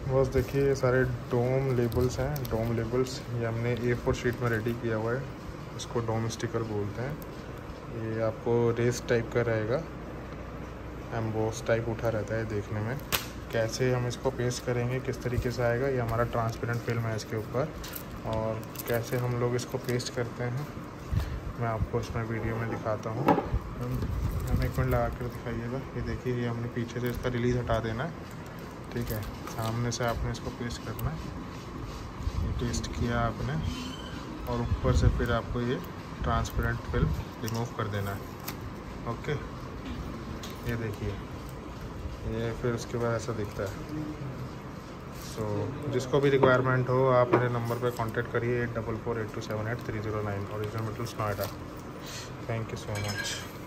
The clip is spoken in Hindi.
बस देखिए ये सारे डोम लेबल्स हैं। डोम लेबल्स ये हमने A4 शीट में रेडी किया हुआ है। इसको डोम स्टिकर बोलते हैं। ये आपको रेस टाइप का रहेगा, एम्बोस टाइप उठा रहता है देखने में। कैसे हम इसको पेस्ट करेंगे, किस तरीके से आएगा, ये हमारा ट्रांसपेरेंट फिल्म है इसके ऊपर। और कैसे हम लोग इसको पेस्ट करते हैं मैं आपको इसमें वीडियो में दिखाता हूँ। हम 1 मिनट लगा कर दिखाइएगा। ये देखिए ये हमने पीछे से इसका रिलीज़ हटा देना है, ठीक है। सामने से आपने इसको पेस्ट करना है। ये पेस्ट किया आपने और ऊपर से फिर आपको ये ट्रांसपेरेंट फिल्म रिमूव कर देना है। ओके, ये देखिए ये फिर उसके बाद ऐसा दिखता है। सो जिसको भी रिक्वायरमेंट हो आप मेरे नंबर पे कांटेक्ट करिए 8448278309, original metals Noida. Thank you so much.